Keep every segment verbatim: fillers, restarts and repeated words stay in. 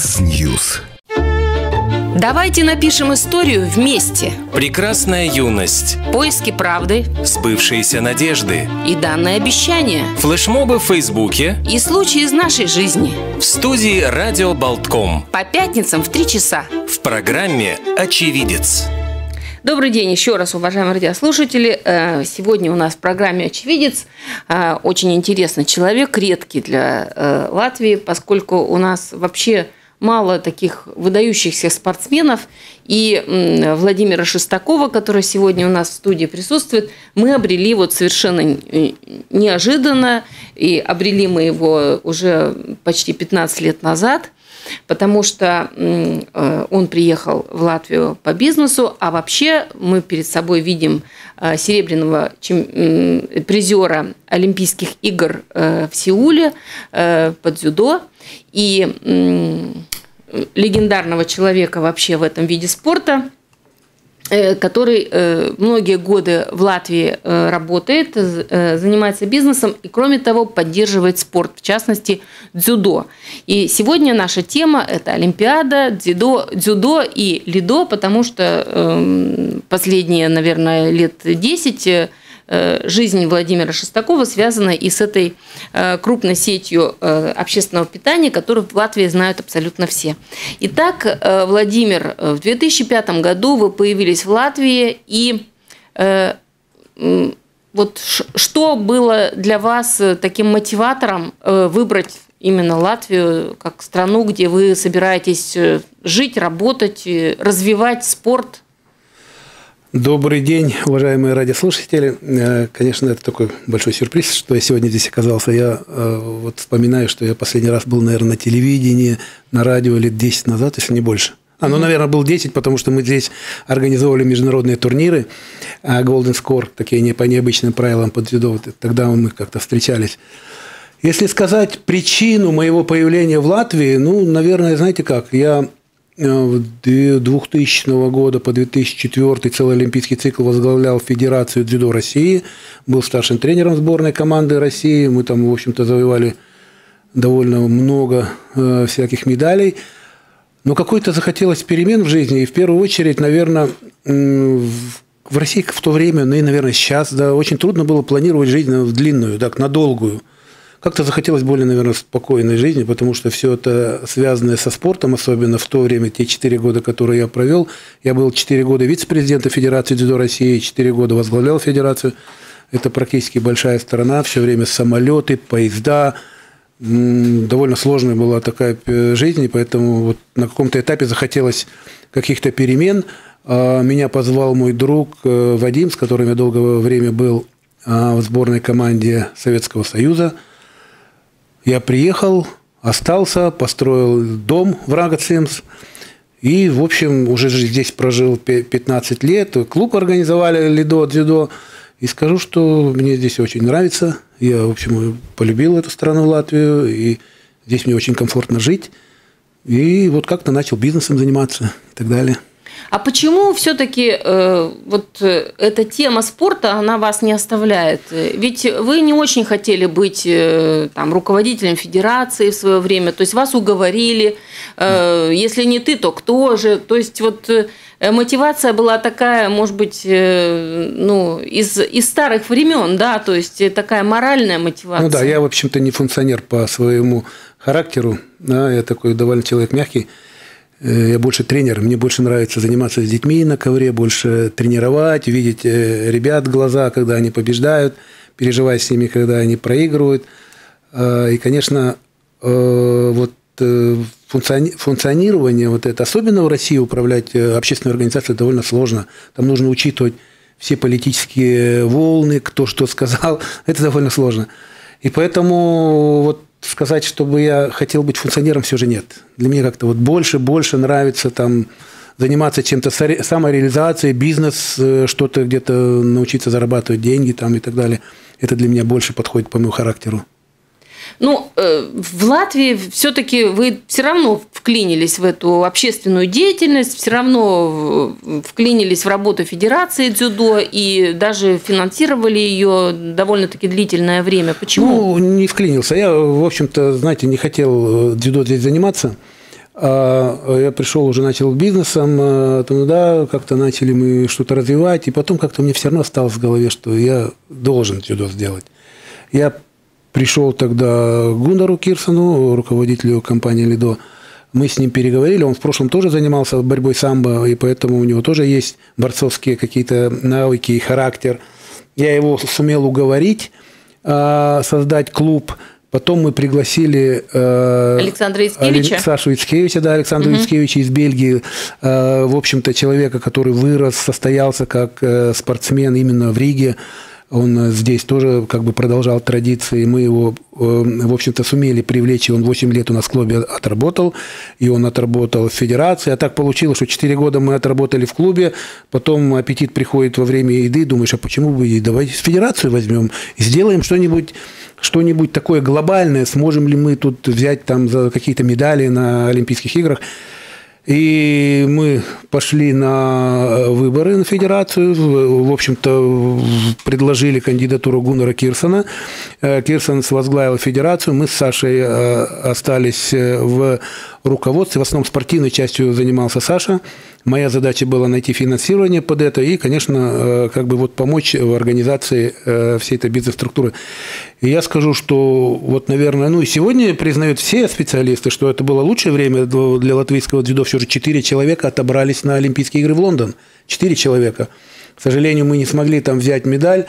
X-News. Давайте напишем историю вместе. Прекрасная юность, Поиски правды сбывшиеся надежды, и данное обещание. флешмобы в Фейсбуке, И случаи из нашей жизни. в студии Радио Болтком, По пятницам в три часа. в программе «Очевидец». Добрый день еще раз, уважаемые радиослушатели. Сегодня у нас в программе «Очевидец» очень интересный человек, редкий для Латвии, поскольку у нас вообще мало таких выдающихся спортсменов. И Владимира Шестакова, который сегодня у нас в студии присутствует, мы обрели вот совершенно неожиданно. И обрели мы его уже почти пятнадцать лет назад, потому что он приехал в Латвию по бизнесу, а вообще мы перед собой видим серебряного призера Олимпийских игр в Сеуле по дзюдо и легендарного человека вообще в этом виде спорта, который многие годы в Латвии работает, занимается бизнесом и, кроме того, поддерживает спорт, в частности, дзюдо. И сегодня наша тема – это Олимпиада, дзюдо, дзюдо и лидо, потому что последние, наверное, лет десять жизнь Владимира Шестакова связана и с этой крупной сетью общественного питания, которую в Латвии знают абсолютно все. Итак, Владимир, в две тысячи пятом году вы появились в Латвии, и вот что было для вас таким мотиватором выбрать именно Латвию как страну, где вы собираетесь жить, работать, развивать спорт? Добрый день, уважаемые радиослушатели. Конечно, это такой большой сюрприз, что я сегодня здесь оказался. Я вот вспоминаю, что я последний раз был, наверное, на телевидении, на радио лет десять назад, если не больше. А, ну, наверное, был десять, потому что мы здесь организовывали международные турниры Golden Score, такие не по необычным правилам под дзюдо. Тогда мы как-то встречались. Если сказать причину моего появления в Латвии, ну, наверное, знаете как, я с двухтысячного года по две тысячи четвёртый целый олимпийский цикл возглавлял Федерацию дзюдо России, был старшим тренером сборной команды России, мы там, в общем-то, завоевали довольно много э, всяких медалей, но какой-то захотелось перемен в жизни, и в первую очередь, наверное, э, в России в то время, ну и, наверное, сейчас, да, очень трудно было планировать жизнь в длинную, так, на долгую. Как-то захотелось более, наверное, спокойной жизни, потому что все это связанное со спортом, особенно в то время, те четыре года, которые я провел. Я был четыре года вице-президентом Федерации дзюдо России, четыре года возглавлял Федерацию. Это практически большая страна, все время самолеты, поезда. Довольно сложная была такая жизнь, и поэтому вот на каком-то этапе захотелось каких-то перемен. Меня позвал мой друг Вадим, с которым я долгое время был в сборной команде Советского Союза. Я приехал, остался, построил дом в Рагацимс и, в общем, уже здесь прожил пятнадцать лет. Клуб организовали лидо, дзюдо. И скажу, что мне здесь очень нравится. Я, в общем, полюбил эту страну, Латвию, и здесь мне очень комфортно жить. И вот как-то начал бизнесом заниматься и так далее. А почему все-таки э, вот эта тема спорта, она вас не оставляет? Ведь вы не очень хотели быть э, там, руководителем федерации в свое время, то есть вас уговорили, э, если не ты, то кто же? То есть вот э, мотивация была такая, может быть, э, ну, из, из старых времен, да, то есть такая моральная мотивация. Ну да, я, в общем-то, не функционер по своему характеру, да, я такой довольно человек мягкий. Я больше тренер, мне больше нравится заниматься с детьми на ковре, больше тренировать, видеть ребят в глаза, когда они побеждают, переживать с ними, когда они проигрывают. И, конечно, вот функционирование вот это, особенно в России управлять общественной организацией довольно сложно. Там нужно учитывать все политические волны, кто что сказал, это довольно сложно. И поэтому вот сказать, чтобы я хотел быть функционером, все же нет. Для меня как-то вот больше, больше нравится там заниматься чем-то самореализацией, бизнес, что-то где-то научиться зарабатывать деньги там и так далее. Это для меня больше подходит по моему характеру. Ну, в Латвии все-таки вы все равно вклинились в эту общественную деятельность, все равно вклинились в работу Федерации дзюдо и даже финансировали ее довольно-таки длительное время. Почему? Ну, не вклинился. Я, в общем-то, знаете, не хотел дзюдо здесь заниматься. Я пришел, уже начал бизнесом, туда как-то начали мы что-то развивать, и потом как-то мне все равно осталось в голове, что я должен дзюдо сделать. Я пришел тогда к Гуннару Кирсону, руководителю компании «Лидо». Мы с ним переговорили, он в прошлом тоже занимался борьбой самбо, и поэтому у него тоже есть борцовские какие-то навыки и характер. Я его сумел уговорить создать клуб. Потом мы пригласили э, Александра Ицкевича. Сашу Ицкевича, да, Александра угу. Ицкевича из Бельгии. Э, в общем-то, человека, который вырос, состоялся как э, спортсмен именно в Риге. Он здесь тоже как бы продолжал традиции. Мы его, в общем-то, сумели привлечь. И он восемь лет у нас в клубе отработал. И он отработал в федерации. А так получилось, что четыре года мы отработали в клубе. Потом аппетит приходит во время еды. Думаешь, а почему бы и давайте федерацию возьмем и сделаем что-нибудь, что-нибудь такое глобальное. Сможем ли мы тут взять там за какие-то медали на Олимпийских играх? И мы пошли на выборы на федерацию, в общем-то, предложили кандидатуру Гуннара Кирсона. Кирсон возглавил федерацию, мы с Сашей остались в руководстве, в основном спортивной частью занимался Саша. Моя задача была найти финансирование под это и, конечно, как бы вот помочь в организации всей этой бизнес-структуры. И я скажу, что вот, наверное, ну и сегодня признают все специалисты, что это было лучшее время для латвийского дзюдо. Все же четыре человека отобрались на Олимпийские игры в Лондон. Четыре человека. К сожалению, мы не смогли там взять медаль.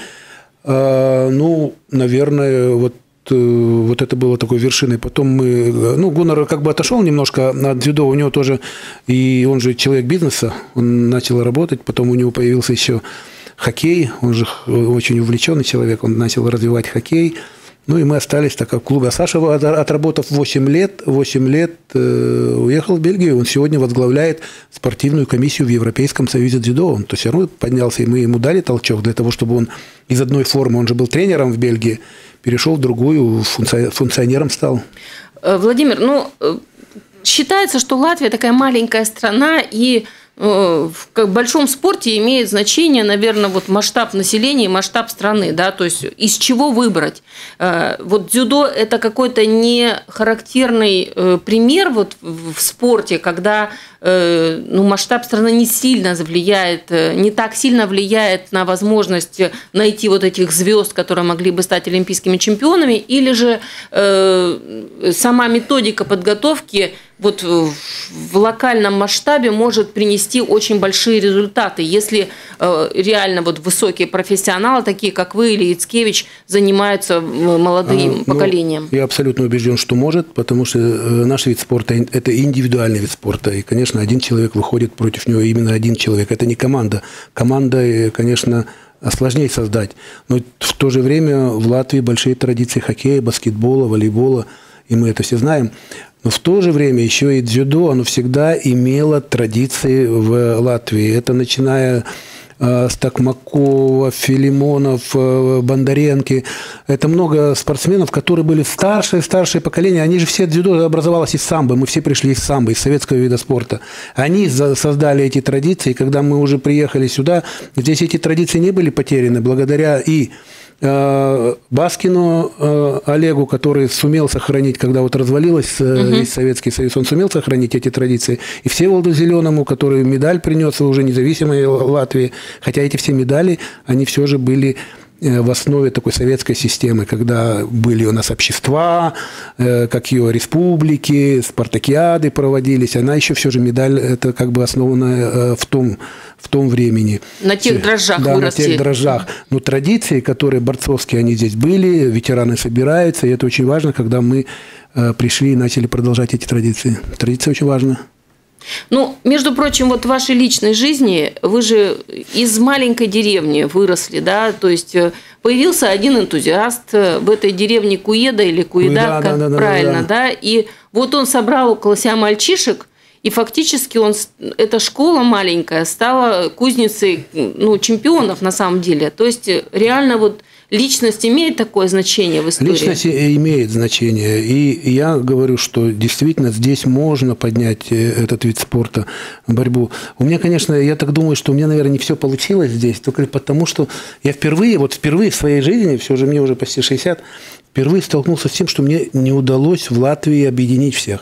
Ну, наверное, вот вот это было такой вершиной. Потом мы... Ну, Гуннар как бы отошел немножко от дзюдо. У него тоже... И он же человек бизнеса. Он начал работать. Потом у него появился еще хоккей. Он же очень увлеченный человек. Он начал развивать хоккей. Ну, и мы остались так как в клубе. А Саша, отработав восемь лет, восемь лет, уехал в Бельгию. Он сегодня возглавляет спортивную комиссию в Европейском союзе дзюдо. Он то все равно поднялся, и мы ему дали толчок для того, чтобы он из одной формы, он же был тренером в Бельгии, перешел в другую, функционером стал. Владимир, ну, считается, что Латвия такая маленькая страна, и в большом спорте имеет значение, наверное, вот масштаб населения и масштаб страны, да, то есть из чего выбрать. Вот дзюдо – это какой-то не характерный пример вот в спорте, когда ну, масштаб страны не сильно влияет, не так сильно влияет на возможность найти вот этих звезд, которые могли бы стать олимпийскими чемпионами, или же сама методика подготовки вот в локальном масштабе может принести очень большие результаты, если э, реально вот высокие профессионалы, такие как вы или Ицкевич, занимаются молодым а, поколением. Ну, я абсолютно убежден, что может, потому что наш вид спорта – это индивидуальный вид спорта. И, конечно, один человек выходит против него, именно один человек. Это не команда. Команда, конечно, сложнее создать. Но в то же время в Латвии большие традиции хоккея, баскетбола, волейбола, и мы это все знаем. Но в то же время еще и дзюдо, оно всегда имело традиции в Латвии. Это начиная э, с Токмакова, Филимонов, э, Бондаренки. Это много спортсменов, которые были старшее, старшее поколение. Они же все, дзюдо образовалось из самбо. Мы все пришли из самбо, из советского вида спорта. Они создали эти традиции. И когда мы уже приехали сюда, здесь эти традиции не были потеряны благодаря и Баскину Олегу, который сумел сохранить, когда вот развалилась uh-huh. весь Советский Союз, он сумел сохранить эти традиции. И Всеволоду Зеленому, который медаль принес уже независимой Латвии, хотя эти все медали, они все же были в основе такой советской системы, когда были у нас общества, как ее республики, спартакиады проводились, она еще все же медаль, это как бы основана в том, в том времени. На тех дрожжах да, вырасти. на тех дрожжах. Но традиции, которые борцовские, они здесь были, ветераны собираются, и это очень важно, когда мы пришли и начали продолжать эти традиции. Традиция очень важна. Ну, между прочим, вот в вашей личной жизни вы же из маленькой деревни выросли, да, то есть появился один энтузиаст в этой деревне Куеда или Куеда, да, как да, да, правильно, да, да. да, и вот он собрал около себя мальчишек, и фактически он, эта школа маленькая стала кузницей, ну, чемпионов на самом деле, то есть реально вот личность имеет такое значение в истории? Личность имеет значение. И я говорю, что действительно здесь можно поднять этот вид спорта, борьбу. У меня, конечно, я так думаю, что у меня, наверное, не все получилось здесь, только потому, что я впервые, вот впервые в своей жизни, все же мне уже почти шестьдесят, впервые столкнулся с тем, что мне не удалось в Латвии объединить всех.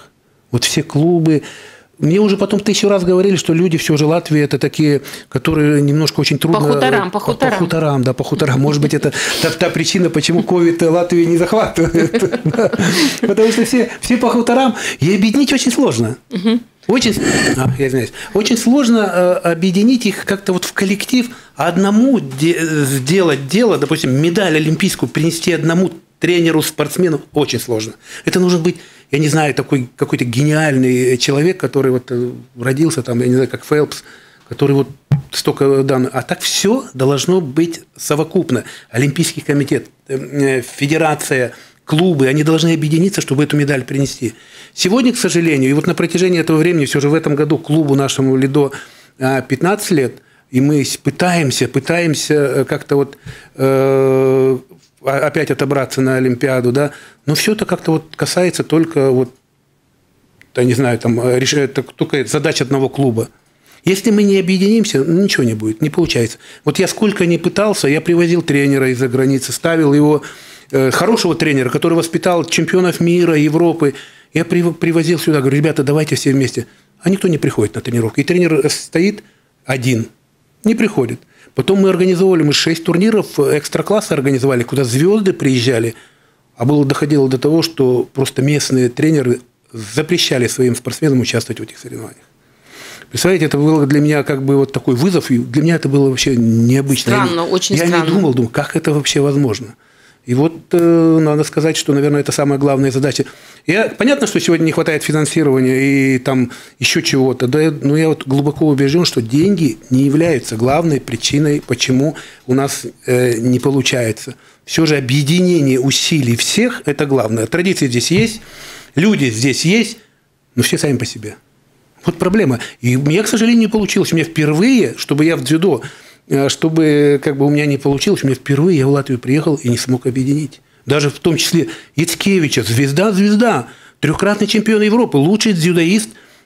Вот все клубы. Мне уже потом тысячу раз говорили, что люди все же Латвии это такие, которые немножко очень трудно... По хуторам, по хуторам. По хуторам, да, по хуторам. Может быть, это та, та причина, почему ковид Латвии не захватывает. Потому что все, все по хуторам, и объединить очень сложно. Очень, а, я извиняюсь, очень сложно э, объединить их как-то вот в коллектив, а одному де- сделать дело, допустим, медаль олимпийскую принести одному тренеру, спортсмену, очень сложно. Это нужен быть, я не знаю, такой какой-то гениальный человек, который вот родился там, я не знаю, как Фелпс, который вот столько данных. А так все должно быть совокупно. Олимпийский комитет, э, федерация, клубы, они должны объединиться, чтобы эту медаль принести. Сегодня, к сожалению, и вот на протяжении этого времени, все же в этом году клубу нашему Лидо пятнадцать лет, и мы пытаемся, пытаемся как-то вот э, опять отобраться на Олимпиаду, да, но все это как-то вот касается только вот, я не знаю, там, решает только задач одного клуба. Если мы не объединимся, ничего не будет, не получается. Вот я сколько ни пытался, я привозил тренера из-за границы, ставил его, э, хорошего тренера, который воспитал чемпионов мира, Европы. Я привозил сюда, говорю, ребята, давайте все вместе. А никто не приходит на тренировку. И тренер стоит один, не приходит. Потом мы организовали, мы шесть турниров экстра-класса организовали, куда звезды приезжали. А было доходило до того, что просто местные тренеры запрещали своим спортсменам участвовать в этих соревнованиях. Представляете, это было для меня как бы вот такой вызов, и для меня это было вообще необычно. Странно, очень я странно. Я не думал, думал, как это вообще возможно. И вот э, надо сказать, что, наверное, это самая главная задача. Я, понятно, что сегодня не хватает финансирования и там еще чего-то, да, но я вот глубоко убежден, что деньги не являются главной причиной, почему у нас э, не получается. Все же объединение усилий всех – это главное. Традиции здесь есть, люди здесь есть, но все сами по себе. Вот проблема. И у меня, к сожалению, не получилось. У меня впервые, чтобы я в дзюдо, чтобы как бы у меня не получилось, у меня впервые я в Латвию приехал и не смог объединить. Даже в том числе Яцкевича, звезда-звезда, трехкратный чемпион Европы, лучший дзюдоист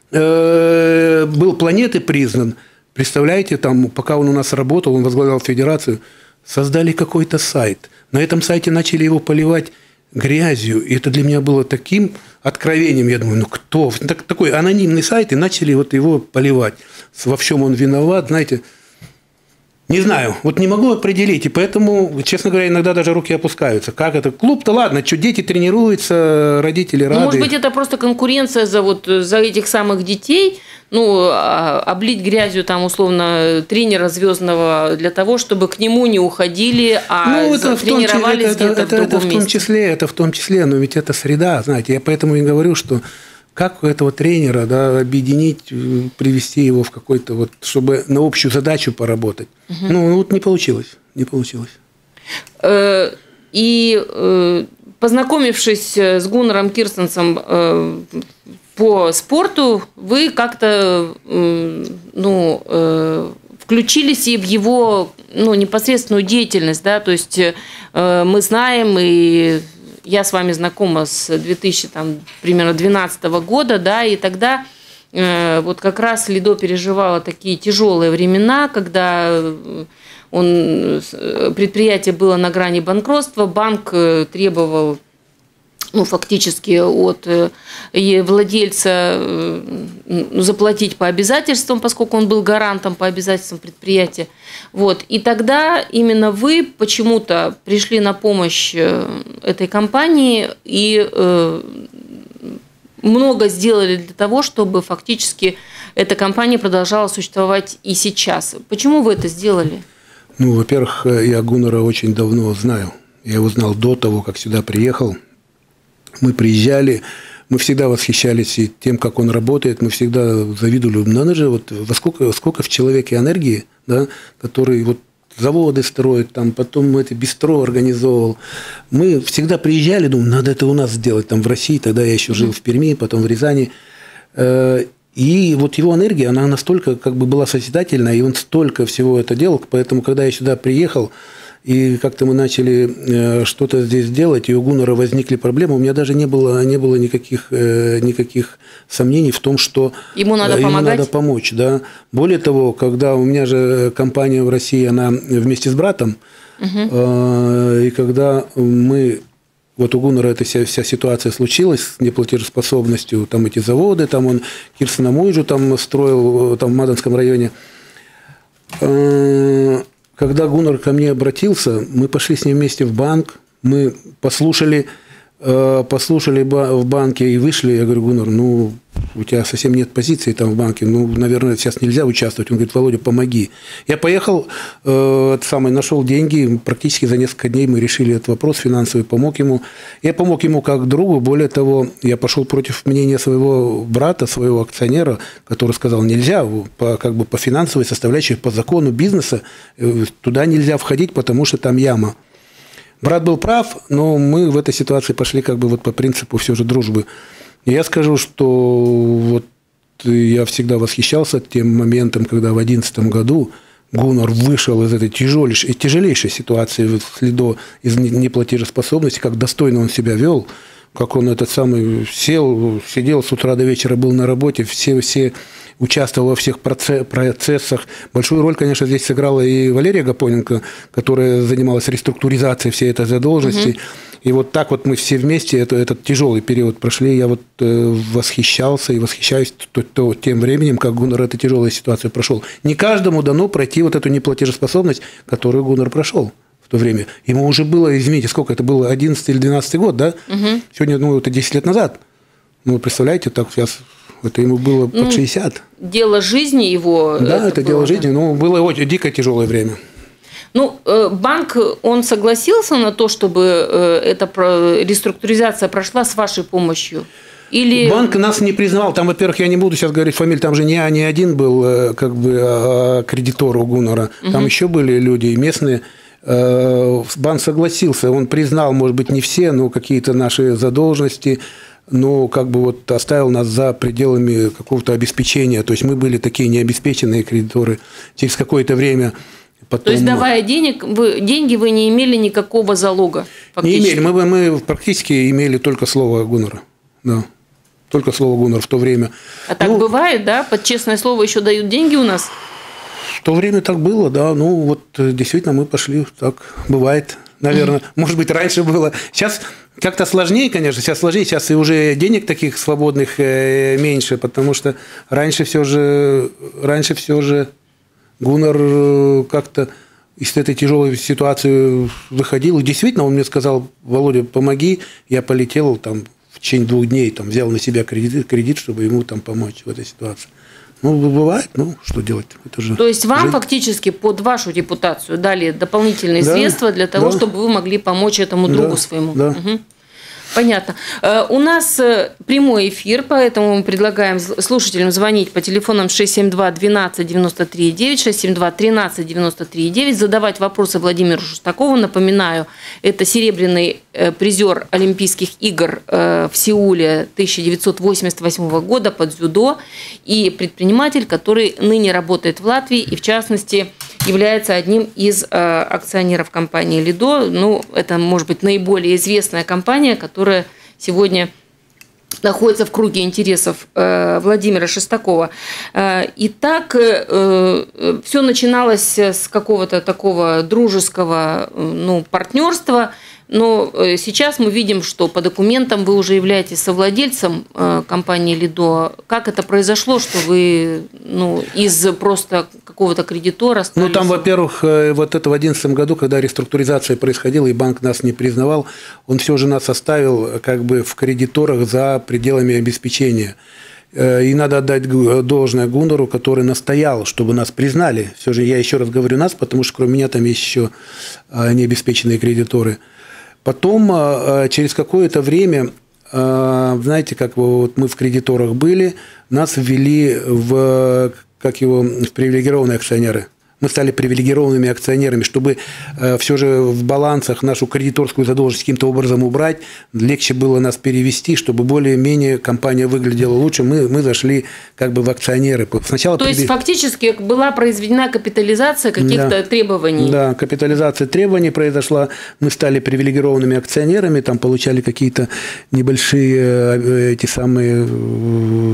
э, был планеты признан. Представляете, там, пока он у нас работал, он возглавлял федерацию, создали какой-то сайт. На этом сайте начали его поливать грязью. И это для меня было таким откровением. Я думаю, ну кто? Так, такой анонимный сайт, и начали вот его поливать. Во всем он виноват, знаете. Не знаю, вот не могу определить, и поэтому, честно говоря, иногда даже руки опускаются. Как это? Клуб-то ладно, что дети тренируются, родители рады. Ну, может быть, это просто конкуренция за, вот, за этих самых детей, ну, облить грязью там, условно, тренера звездного для того, чтобы к нему не уходили, а ну, это тренировались это, где-то это, в другом это в том месте. числе, это в том числе, но ведь это среда, знаете, я поэтому и говорю, что как этого тренера, да, объединить, привести его в какой-то вот, чтобы на общую задачу поработать. Угу. Ну, вот не получилось, не получилось. И познакомившись с Гуннаром Кирстенсом по спорту, вы как-то, ну, включились и в его, ну, непосредственную деятельность, да, то есть мы знаем и я с вами знакома с две тысячи двенадцатого года, да, и тогда э, вот как раз Лидо переживало такие тяжелые времена, когда он, предприятие было на грани банкротства, банк требовал, ну, фактически от владельца заплатить по обязательствам, поскольку он был гарантом по обязательствам предприятия. Вот. И тогда именно вы почему-то пришли на помощь этой компании и много сделали для того, чтобы фактически эта компания продолжала существовать и сейчас. Почему вы это сделали? Ну, во-первых, я Гуннара очень давно знаю. Я его знал до того, как сюда приехал. Мы приезжали, мы всегда восхищались и тем, как он работает, мы всегда завидовали. Надо же, вот во сколько, сколько в человеке энергии, да, который вот заводы строит, там, потом это бистро организовывал. Мы всегда приезжали, думали, надо это у нас сделать, там в России, тогда я еще жил в Перми, потом в Рязани. И вот его энергия, она настолько как бы была созидательная, и он столько всего это делал, поэтому, когда я сюда приехал, и как-то мы начали что-то здесь делать, и у Гуннара возникли проблемы. У меня даже не было, не было никаких, никаких сомнений в том, что ему надо, ему помогать. надо помочь. Да. Более того, когда у меня же компания в России, она вместе с братом, угу. И когда мы Вот у Гуннера эта вся, вся ситуация случилась с неплатежеспособностью, там эти заводы, там он Кирсеномуйжу там строил, там в Мадонском районе. Когда Гуннер ко мне обратился, мы пошли с ним вместе в банк, мы послушали, послушали в банке и вышли. Я говорю: Гуннер, ну, у тебя совсем нет позиции там в банке, ну, наверное, сейчас нельзя участвовать. Он говорит: Володя, помоги. Я поехал, э, самый, нашел деньги, практически за несколько дней мы решили этот вопрос финансовый, помог ему. Я помог ему как другу, более того, я пошел против мнения своего брата, своего акционера, который сказал: нельзя, по, как бы по финансовой составляющей, по закону бизнеса туда нельзя входить, потому что там яма. Брат был прав, но мы в этой ситуации пошли как бы вот по принципу все же дружбы. И я скажу, что вот я всегда восхищался тем моментом, когда в две тысячи одиннадцатом году Гуннер вышел из этой тяжелейшей, тяжелейшей ситуации вследо из неплатежеспособности, как достойно он себя вел, как он этот самый сел, сидел с утра до вечера, был на работе, все, все участвовал во всех процессах. Большую роль, конечно, здесь сыграла и Валерия Гапоненко, которая занималась реструктуризацией всей этой задолженности. Угу. И вот так вот мы все вместе это, этот тяжелый период прошли. Я вот э, восхищался и восхищаюсь то, то, тем временем, как Гуннер эту тяжелую ситуацию прошел. Не каждому дано пройти вот эту неплатежеспособность, которую Гуннер прошел в то время. Ему уже было, извините, сколько это было, одиннадцатый или двенадцатый год, да? Угу. Сегодня, ну, это десять лет назад. Ну, представляете, так сейчас... Это ему было под шестьдесят. Дело жизни его. Да, это, это дело было, жизни. Ну, было очень дико тяжелое время. Ну, банк, он согласился на то, чтобы эта реструктуризация прошла с вашей помощью? Или... Банк нас не признавал. Там, во-первых, я не буду сейчас говорить фамилию, там же не, не один был как бы а кредитор у Гуннера. Там угу. еще были люди местные. Банк согласился. Он признал, может быть, не все, но какие-то наши задолженности. Но как бы вот оставил нас за пределами какого-то обеспечения. То есть мы были такие необеспеченные кредиторы. Через какое-то время потом... То есть, давая денег, вы, деньги, вы не имели никакого залога? Фактически? Не имели. Мы, мы практически имели только слово Гуннера. Да. Только слово Гуннера в то время. А так ну, бывает, да? Под честное слово еще дают деньги у нас? В то время так было, да. Ну, вот действительно мы пошли, так бывает, наверное. Mm-hmm. Может быть, раньше было. Сейчас... Как-то сложнее, конечно, сейчас сложнее, сейчас и уже денег таких свободных меньше, потому что раньше все же, раньше все же Гуннер как-то из этой тяжелой ситуации выходил. И действительно, он мне сказал: Володя, помоги. Я полетел там в течение двух дней, там, взял на себя кредит, кредит, чтобы ему там помочь в этой ситуации. Ну, бывает, ну, что делать? Это же То есть вам жизнь. Фактически под вашу репутацию дали дополнительные да, средства для того, да. чтобы вы могли помочь этому другу да, своему? Да. Угу. Понятно. У нас прямой эфир, поэтому мы предлагаем слушателям звонить по телефонам шесть семь два двенадцать девяносто три девять, шесть семь два тринадцать девяносто три девять, задавать вопросы Владимиру Шестакову. Напоминаю, это серебряный призер Олимпийских игр в Сеуле тысяча девятьсот восемьдесят восьмого года под дзюдо и предприниматель, который ныне работает в Латвии и, в частности, является одним из акционеров компании «Лидо». Ну, это, может быть, наиболее известная компания, которая сегодня находится в круге интересов Владимира Шестакова. Итак, все начиналось с какого-то такого дружеского, ну, партнерства. Но сейчас мы видим, что по документам вы уже являетесь совладельцем компании «Лидо». Как это произошло, что вы, ну, из просто какого-то кредитора стали... Ну, там, во-первых, вот это в две тысячи одиннадцатом году, когда реструктуризация происходила, и банк нас не признавал, он все же нас оставил как бы в кредиторах за пределами обеспечения. И надо отдать должное Гуннеру, который настоял, чтобы нас признали. Все же я еще раз говорю нас, потому что кроме меня там есть еще необеспеченные кредиторы. Потом, через какое-то время, знаете, как вот мы в кредиторах были, нас ввели в, как его, в привилегированные акционеры. Мы стали привилегированными акционерами, чтобы все же в балансах нашу кредиторскую задолженность каким-то образом убрать, легче было нас перевести, чтобы более-менее компания выглядела лучше. Мы, мы зашли как бы в акционеры. Сначала То есть, при... фактически была произведена капитализация каких-то да. требований? Да, капитализация требований произошла. Мы стали привилегированными акционерами, там получали какие-то небольшие эти самые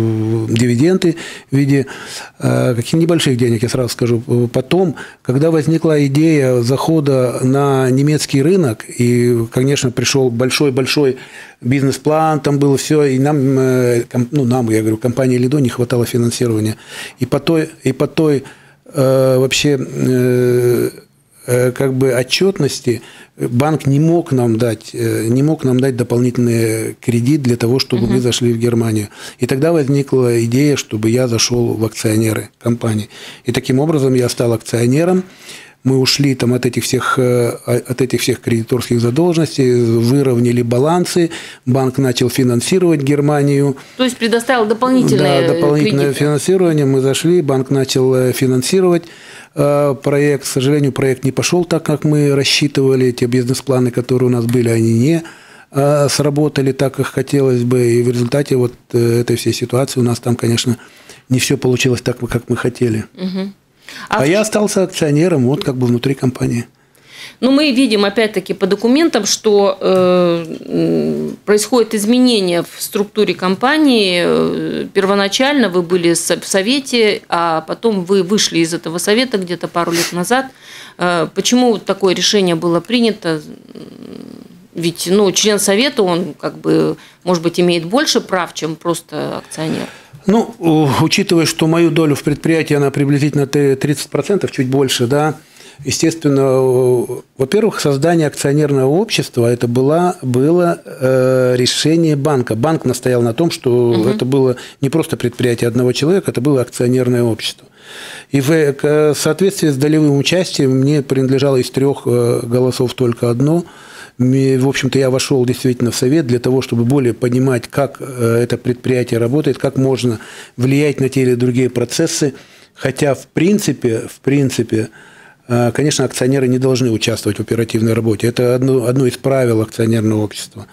дивиденды в виде каких-то небольших денег, я сразу скажу. Потом, когда возникла идея захода на немецкий рынок, и, конечно, пришел большой-большой бизнес-план, там было все, и нам, ну, нам, я говорю, компании Лидо не хватало финансирования. И по той, и по той э, вообще э, э, как бы отчетности банк не мог нам дать, э, не мог нам дать дополнительный кредит для того, чтобы uh-huh. мы зашли в Германию. И тогда возникла идея, чтобы я зашел в акционеры компании. И таким образом я стал акционером. Мы ушли там от этих всех, от этих всех кредиторских задолженностей, выровняли балансы, банк начал финансировать Германию. То есть предоставил дополнительное, да, дополнительное кредиты. финансирование. Мы зашли, банк начал финансировать проект. К сожалению, проект не пошел так, как мы рассчитывали. Те бизнес-планы, которые у нас были, они не сработали так, как хотелось бы. И в результате вот этой всей ситуации у нас там, конечно, не все получилось так, как мы хотели. Угу. А, а в... я остался акционером, вот как бы внутри компании. Ну, мы видим, опять-таки, по документам, что э, происходит изменение в структуре компании. Первоначально вы были в совете, а потом вы вышли из этого совета где-то пару лет назад. Э, почему такое решение было принято? Ведь, ну, член совета, он, как бы, может быть, имеет больше прав, чем просто акционер. Ну, учитывая, что мою долю в предприятии, она приблизительно тридцать процентов, чуть больше, да, естественно, во-первых, создание акционерного общества, это было, было э, решение банка. Банк настоял на том, что угу. это было не просто предприятие одного человека, это было акционерное общество. И в соответствии с долевым участием мне принадлежало из трех голосов только одно. В общем-то, я вошел действительно в совет для того, чтобы более понимать, как это предприятие работает, как можно влиять на те или другие процессы. Хотя, в принципе, в принципе, конечно, акционеры не должны участвовать в оперативной работе. Это одно, одно из правил акционерного общества.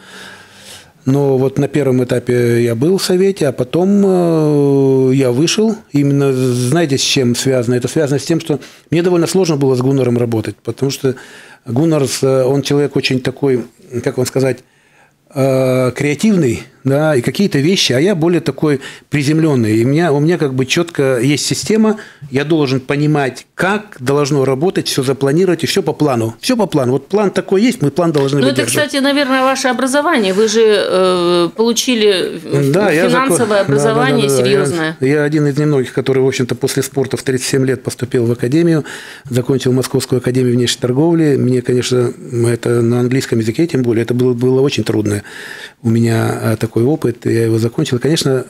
Но вот на первом этапе я был в совете, а потом я вышел. Именно, знаете, с чем связано? Это связано с тем, что мне довольно сложно было с Гуннаром работать, потому что Гуннар, он человек очень такой, как вам сказать, креативный, да, и какие-то вещи, а я более такой приземленный. И у меня, у меня как бы четко есть система, я должен понимать, как должно работать, все запланировать, и все по плану. Все по плану. Вот план такой есть, мы план должны выдержать. Ну, это, кстати, наверное, ваше образование. Вы же э, получили да, финансовое закон... образование да, да, да, да, серьезное. Я, я один из немногих, который, в общем-то, после спорта в тридцать семь лет поступил в академию, закончил Московскую академию внешней торговли. Мне, конечно, это на английском языке, тем более, это было, было очень трудно. У меня такой опыт, я его закончил. Конечно,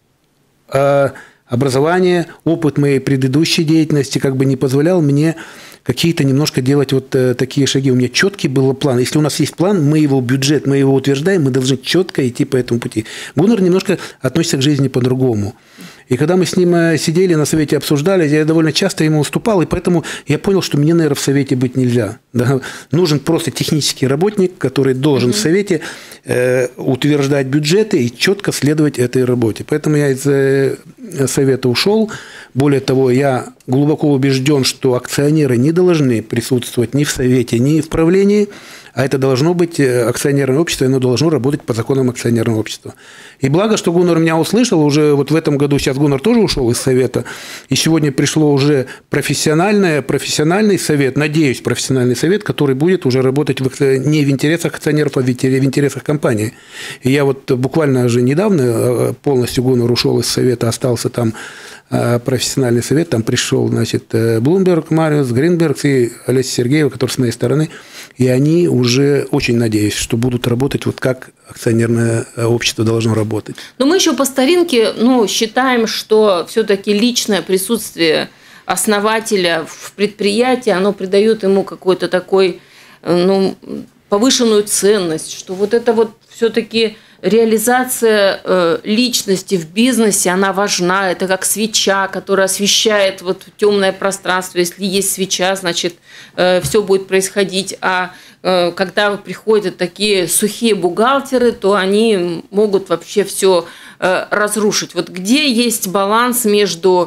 образование, опыт моей предыдущей деятельности как бы не позволял мне какие-то немножко делать вот такие шаги. У меня четкий был план. Если у нас есть план, мы его бюджет, мы его утверждаем, мы должны четко идти по этому пути. Гуннар немножко относится к жизни по-другому. И когда мы с ним сидели на совете, обсуждали, я довольно часто ему уступал, и поэтому я понял, что мне, наверное, в совете быть нельзя. Да? Нужен просто технический работник, который должен mm-hmm. в совете э, утверждать бюджеты и четко следовать этой работе. Поэтому я из э, совета ушел. Более того, я глубоко убежден, что акционеры не должны присутствовать ни в совете, ни в правлении, а это должно быть акционерное общество, и оно должно работать по законам акционерного общества. И благо, что Гуннар меня услышал, уже вот в этом году сейчас Гуннар тоже ушел из совета, и сегодня пришло уже профессиональное, профессиональный совет, надеюсь, профессиональный совет, который будет уже работать в, не в интересах акционеров, а в интересах компании. И я вот буквально же недавно полностью Гуннар ушел из совета, остался там профессиональный совет, там пришел, значит, Блумберг, Мариус, Гринберг и Олеся Сергеева, который с моей стороны, и они уже очень надеюсь, что будут работать вот как акционерное общество должно работать. Но мы еще по старинке, ну, считаем, что все-таки личное присутствие основателя в предприятии, оно придает ему какой-то такой, ну, повышенную ценность, что вот это вот все-таки реализация э, личности в бизнесе, она важна. Это как свеча, которая освещает вот темное пространство. Если есть свеча, значит, э, все будет происходить. А э, когда приходят такие сухие бухгалтеры, то они могут вообще все э, разрушить. Вот где есть баланс между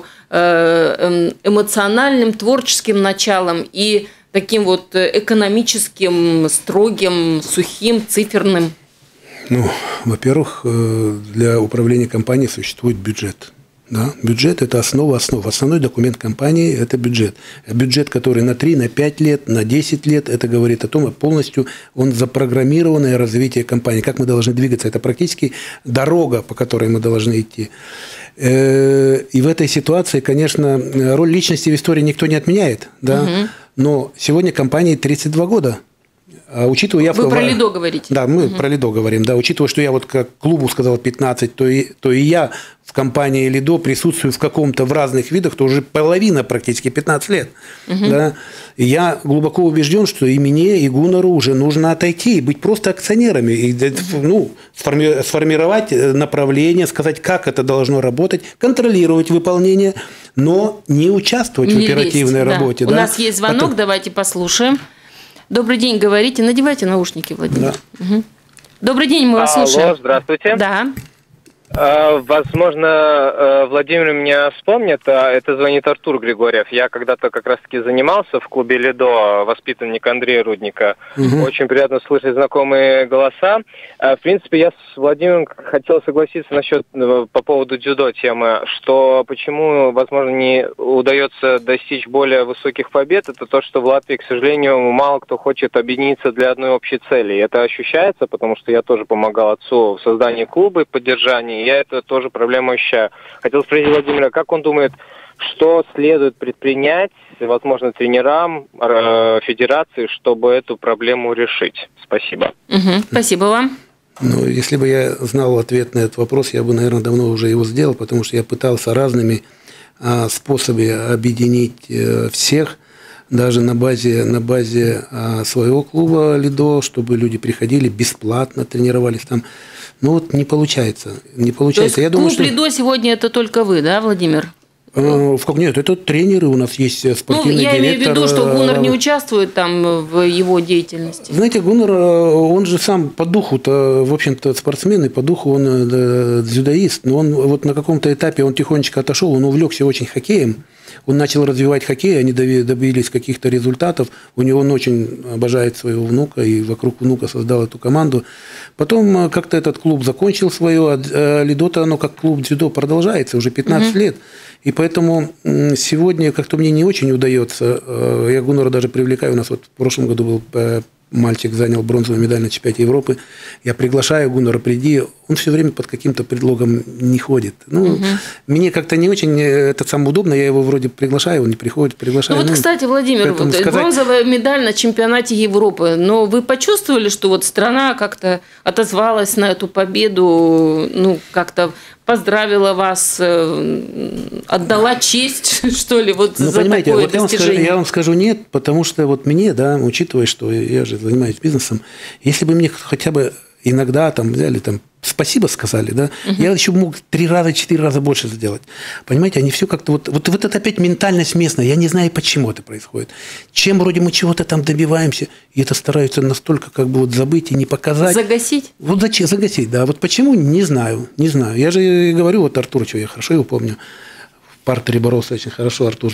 э, эмоциональным, творческим началом и таким вот экономическим, строгим, сухим, циферным? Ну, во-первых, для управления компанией существует бюджет. Да, бюджет – это основа основ. Основной документ компании – это бюджет. Бюджет, который на три, на пять лет, на десять лет, это говорит о том, что полностью он запрограммированное развитие компании. Как мы должны двигаться. Это практически дорога, по которой мы должны идти. И в этой ситуации, конечно, роль личности в истории никто не отменяет. Да? Угу. Но сегодня компании тридцать два года. А учитывая, я Вы в... про Лидо говорите. Да, мы угу. про Лидо говорим. Да, учитывая, что я вот как клубу сказал пятнадцать, то и, то и я в компании Лидо присутствую в каком-то в разных видах, то уже половина практически пятнадцать лет. Угу. Да. И я глубоко убежден, что и мне, и Гуннару уже нужно отойти, быть просто акционерами, и, ну, сформи... сформировать направление, сказать, как это должно работать, контролировать выполнение, но не участвовать не в оперативной лезть, работе. Да. Да. У нас есть звонок, Потом... давайте послушаем. Добрый день, говорите. Надевайте наушники, Владимир. Да. Угу. Добрый день, мы вас Алло, слушаем. Здравствуйте. Да. Возможно, Владимир меня вспомнит. Это звонит Артур Григорьев. Я когда-то как раз-таки занимался в клубе Лидо, воспитанник Андрея Рудника. Угу. Очень приятно слышать знакомые голоса. В принципе, я с Владимиром хотел согласиться насчет по поводу дзюдо темы, что почему, возможно, не удается достичь более высоких побед, это то, что в Латвии, к сожалению, мало кто хочет объединиться для одной общей цели. И это ощущается, потому что я тоже помогал отцу в создании клуба и поддержании. Я это тоже проблему ощущаю. Хотел спросить Владимира, как он думает, что следует предпринять, возможно, тренерам, э, федерации, чтобы эту проблему решить? Спасибо. Угу, спасибо вам. Ну, если бы я знал ответ на этот вопрос, я бы, наверное, давно уже его сделал, потому что я пытался разными а, способами объединить а, всех, даже на базе, на базе а, своего клуба Лидо, чтобы люди приходили бесплатно, тренировались там. Ну вот не получается, не получается. То есть я клуб думаю, что... Лидо сегодня это только вы, да, Владимир? В как нет, это тренеры, у нас есть спортивный ну, я директор. Я имею в виду, что Гуннар не участвует там в его деятельности. Знаете, Гуннар, он же сам по духу-то, в общем-то, спортсмен, и по духу он дзюдоист, но он вот на каком-то этапе он тихонечко отошел, он увлекся очень хоккеем. Он начал развивать хоккей, они добились каких-то результатов. У него он очень обожает своего внука и вокруг внука создал эту команду. Потом как-то этот клуб закончил свое, а Лидо-то оно как клуб дзюдо продолжается уже пятнадцать mm-hmm. лет. И поэтому сегодня как-то мне не очень удается. Я Гуннара даже привлекаю. У нас вот в прошлом году был мальчик, занял бронзовую медаль на чемпионате Европы. Я приглашаю Гуннара, приди. Он все время под каким-то предлогом не ходит. Ну, угу. Мне как-то не очень это самое удобно. Я его вроде приглашаю, он не приходит, приглашаю. Ну вот, ну, кстати, Владимир, вот, сказать... бронзовая медаль на чемпионате Европы. Но вы почувствовали, что вот страна как-то отозвалась на эту победу, ну, как-то поздравила вас, отдала честь, что ли, вот ну, за понимаете, такое вот я достижение? Вам скажу, я вам скажу нет, потому что вот мне, да, учитывая, что я же занимаюсь бизнесом, если бы мне хотя бы иногда там взяли, там, спасибо сказали, да, угу. я еще мог три раза, четыре раза больше сделать. Понимаете, они все как-то вот, вот, вот это опять ментальность местная, я не знаю, почему это происходит. Чем вроде мы чего-то там добиваемся, и это стараются настолько как бы вот забыть и не показать. Загасить? Вот зачем загасить, да. Вот почему, не знаю, не знаю. Я же говорю, вот Артур, что я хорошо его помню. В партере боролся очень хорошо, Артур.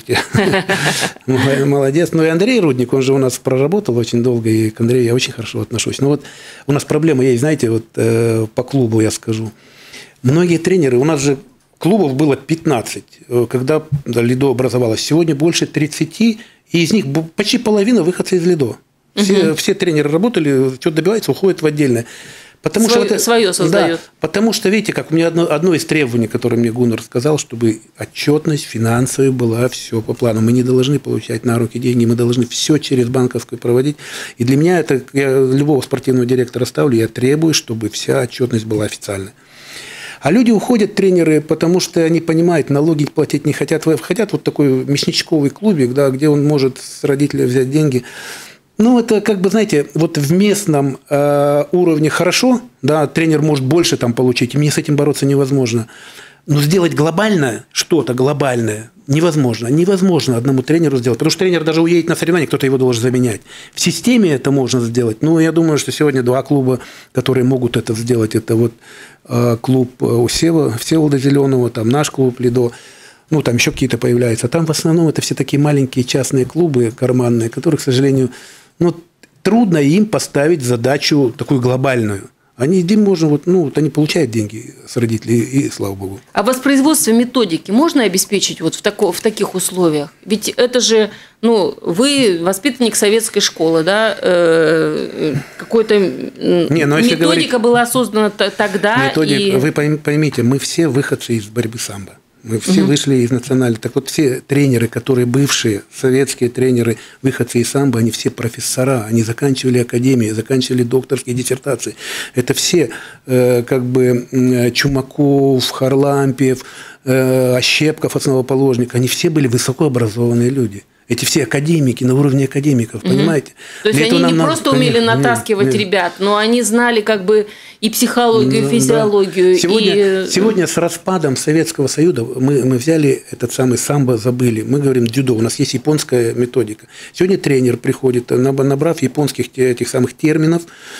Молодец. Ну и Андрей Рудник, он же у нас проработал очень долго, и к Андрею я очень хорошо отношусь. Но вот у нас проблема есть, знаете, вот э, по клубу я скажу. Многие тренеры, у нас же клубов было пятнадцать, когда да, Лидо образовалось. Сегодня больше тридцати, и из них почти половина выходцы из Лидо. Все, угу. все тренеры работали, что добиваются, уходят в отдельное. Потому свое, что это, свое создает. Да, потому что, видите, как у меня одно, одно из требований, которое мне Гуннар сказал, чтобы отчетность финансовая была все по плану. Мы не должны получать на руки деньги, мы должны все через банковскую проводить. И для меня это, я любого спортивного директора ставлю, я требую, чтобы вся отчетность была официальной. А люди уходят, тренеры, потому что они понимают, налоги платить не хотят. Хотят вот такой мясничковый клубик, да, где он может с родителя взять деньги. Ну, это как бы, знаете, вот в местном э, уровне хорошо, да, тренер может больше там получить, и мне с этим бороться невозможно. Но сделать глобальное, что-то глобальное, невозможно. Невозможно одному тренеру сделать, потому что тренер даже уедет на соревнования, кто-то его должен заменять. В системе это можно сделать. Ну, я думаю, что сегодня два клуба, которые могут это сделать, это вот э, клуб у Сева, Всеволода Зеленого, там наш клуб Лидо. Ну, там еще какие-то появляются. А там в основном это все такие маленькие частные клубы карманные, которые, к сожалению, ну, трудно им поставить задачу такую глобальную. Они, Дим, можно, вот, ну, вот они получают деньги с родителей, и слава богу. А воспроизводство методики можно обеспечить вот в, тако, в таких условиях? Ведь это же, ну, вы воспитанник советской школы, да, э, какой-то Не, методика говорить, была создана тогда. Методик, и... Вы поймите, мы все выходцы из борьбы самбо. Мы все угу. вышли из национальной. Так вот, все тренеры, которые бывшие советские тренеры, выходцы из самбо, они все профессора, они заканчивали академии, заканчивали докторские диссертации. Это все, э, как бы, Чумаков, Харлампиев, э, Ощепков, основоположник, они все были высокообразованные люди. Эти все академики, на уровне академиков, угу. понимаете? То есть они не просто надо... умели Конечно, натаскивать нет, нет. ребят, но они знали как бы и психологию, и физиологию. Да. Сегодня, и... сегодня с распадом Советского Союза мы, мы взяли этот самый самбо, забыли. Мы говорим дзюдо, у нас есть японская методика. Сегодня тренер приходит, набрав японских этих самых терминов,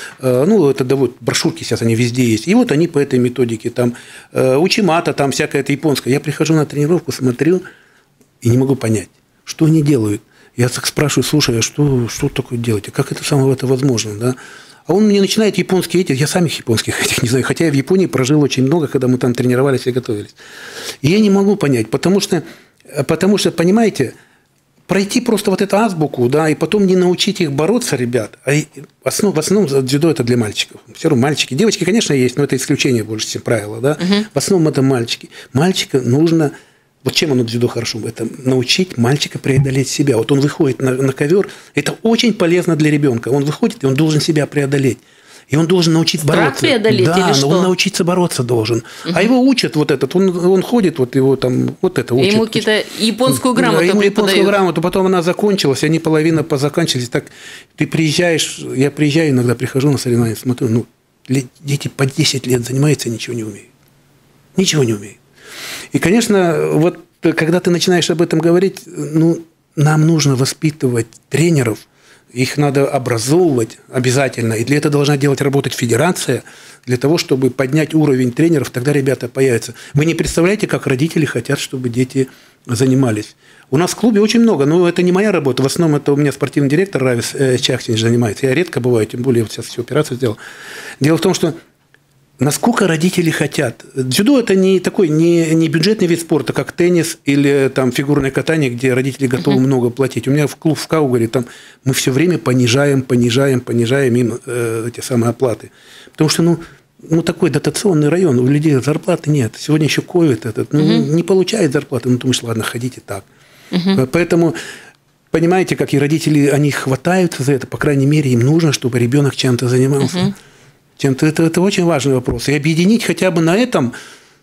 ну, это да, вот, брошюрки сейчас они везде есть, и вот они по этой методике, там, учимата, там всякое это японское. Я прихожу на тренировку, смотрю и не могу понять. Что они делают? Я так спрашиваю, слушай, а что, что такое делаете? Как это самое это возможно? Да? А он мне начинает японские эти, я самих японских этих не знаю, хотя я в Японии прожил очень много, когда мы там тренировались и готовились. И я не могу понять, потому что, потому что, понимаете, пройти просто вот эту азбуку, да, и потом не научить их бороться, ребят, а в основном, в основном дзюдо это для мальчиков. Все равно мальчики, девочки, конечно, есть, но это исключение больше, чем правило, да. Угу. В основном это мальчики. Мальчика нужно... Вот чем оно дзюдо хорошо? Это научить мальчика преодолеть себя. Вот он выходит на, на ковер, это очень полезно для ребенка. Он выходит, и он должен себя преодолеть. И он должен научиться Страх бороться. преодолеть да, или но что? он научиться бороться должен. Угу. А его учат вот этот, он, он ходит, вот его там, вот это учат. Ему какие-то японскую грамоту да, ему преподают. Японскую грамоту, потом она закончилась, они половина позаканчивались. Так ты приезжаешь, я приезжаю, иногда прихожу на соревнования, смотрю, ну, дети по десять лет занимаются, ничего не умеют. Ничего не умеют. И, конечно, вот когда ты начинаешь об этом говорить, ну, нам нужно воспитывать тренеров, их надо образовывать обязательно, и для этого должна делать работать федерация, для того, чтобы поднять уровень тренеров, тогда ребята появятся. Вы не представляете, как родители хотят, чтобы дети занимались. У нас в клубе очень много, но это не моя работа, в основном это у меня спортивный директор Равис Чахтинич занимается. Я редко бываю, тем более вот сейчас всю операцию сделал. Дело в том, что насколько родители хотят. Дзюдо – это не такой не, не бюджетный вид спорта, как теннис или там, фигурное катание, где родители готовы uh-huh. много платить. У меня в клуб в Каугаре там мы все время понижаем, понижаем, понижаем им э, эти самые оплаты. Потому что, ну, ну, такой дотационный район, у людей зарплаты нет. Сегодня еще ковид этот, ну, uh-huh. не получает зарплаты, ну, думаешь, ладно, ходите так. Uh-huh. Поэтому... Понимаете, как и родители, они хватаются за это, по крайней мере, им нужно, чтобы ребенок чем-то занимался. Uh-huh. Чем-то это, это очень важный вопрос. И объединить хотя бы на этом